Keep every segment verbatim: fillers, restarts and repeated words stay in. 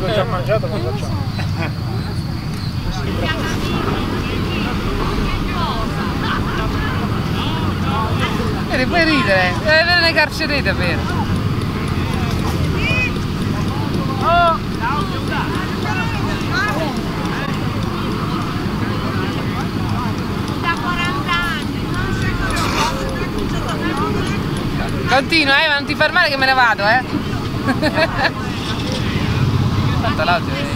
l'ho già mangiato, ma facciamo. Vedi, puoi ridere, deve avere le carcerete vero. Oh! Da quaranta anni. Continua, eh, ma non ti fermare che me ne vado, eh. Tanto l'audio è...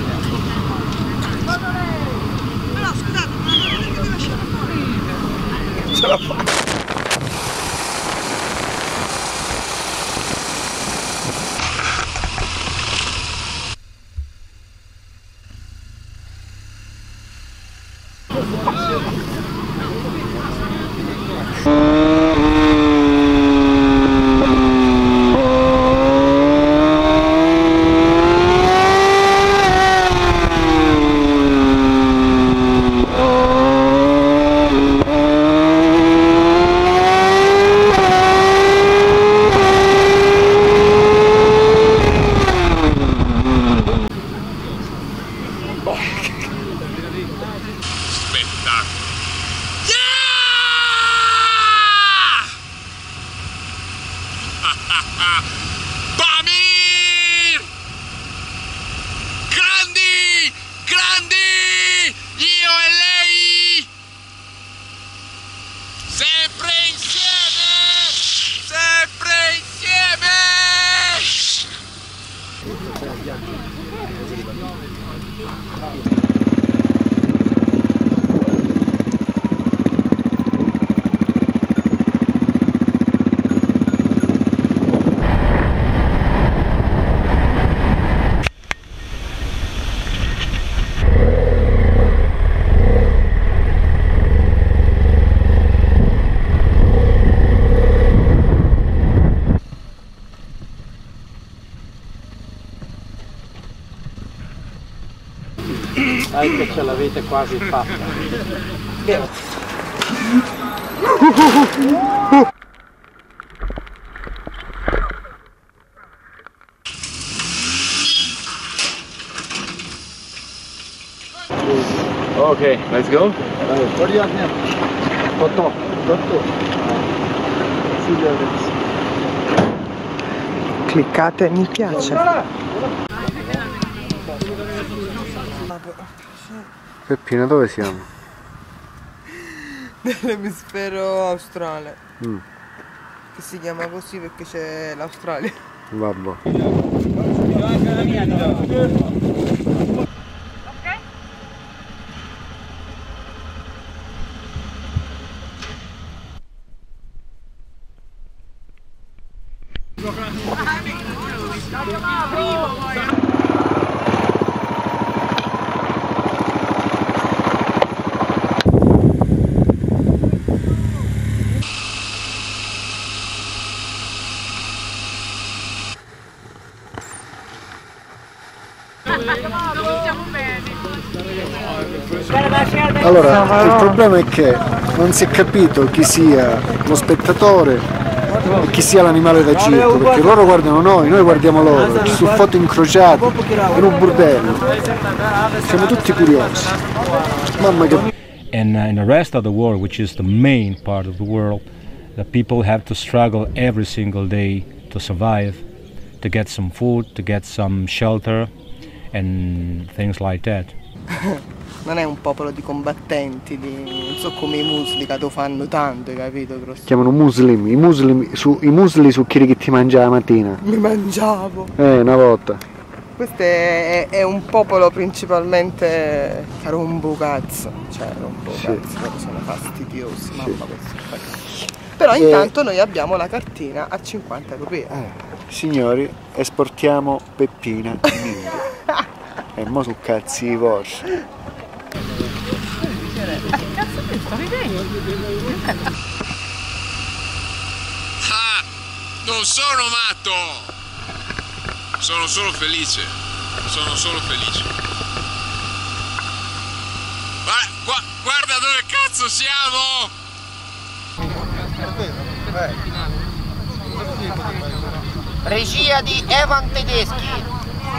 No, scusate, ma non è che devo lasciare fuori. Ce la fa. Pamir! Grandi! Grandi! Io e lei! Sempre insieme! Sempre insieme! Dai che ce l'avete quasi fatta. Okay, let's go. Totò, Totò. Cliccate mi piace. Peppina, dove siamo? Nell'emisfero australe. Mm. Che si chiama così perché c'è l'Australia. Vabbè. Allora, il problema è che non si è capito chi sia lo spettatore e chi sia l'animale da circo, perché loro guardano noi, noi guardiamo loro, ci sono foto incrociate, in un bordello, siamo tutti curiosi. Mamma che... And uh, in the rest of the world, which is the main part of the world, the people have to struggle every single day to survive, to get some food, to get some shelter and things like that. Non è un popolo di combattenti, di, non so come i musli che lo fanno tanto, hai capito? Si chiamano muslim, i muslim, su, i musli su quelli che ti mangia la mattina. Mi mangiavo. Eh, una volta. Questo è, è un popolo principalmente che rombo cazzo, cioè rombo Sì. cazzo, proprio sono fastidiosi, Sì. mamma questo. Però E... intanto noi abbiamo la cartina a cinquanta europei. Eh, signori, esportiamo Peppina in India. E mo su cazzi vostri. Che cazzo ti sto ridendo? Ah, non sono matto! Sono solo felice. Sono solo felice. Guarda, gua, guarda dove cazzo siamo! Regia di Evan Tedeschi.